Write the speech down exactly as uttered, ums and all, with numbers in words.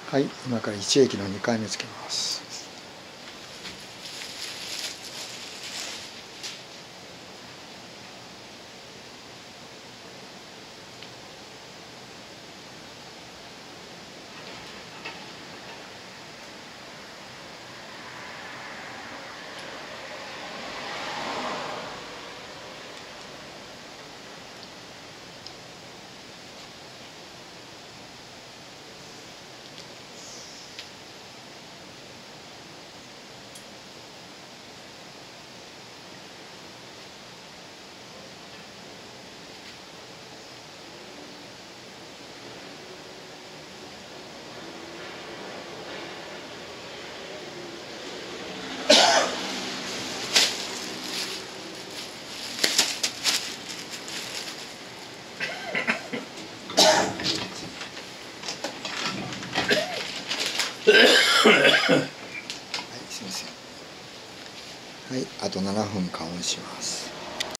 はい、今からいち液のにかいめつけます。はい、すみません。はい、あとななふん加温します。